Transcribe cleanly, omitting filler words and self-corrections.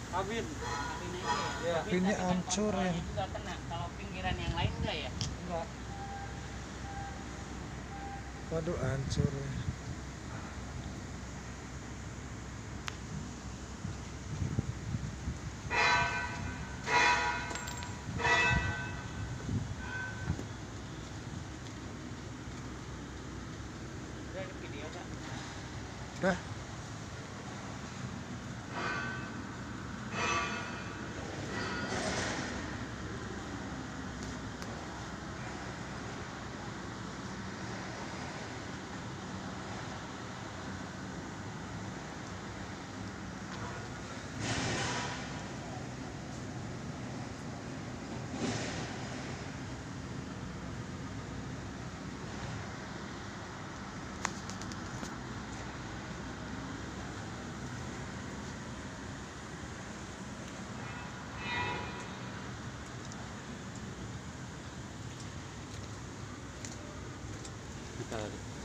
Kabin. Kabin aja ya. Iya. Kabinnya Tapi kan hancur ya. kontrolnya juga kena. Kalau pinggiran yang lain enggak ya? Enggak. Waduh, hancur ya. Udah ada video Kak. Dah. Kita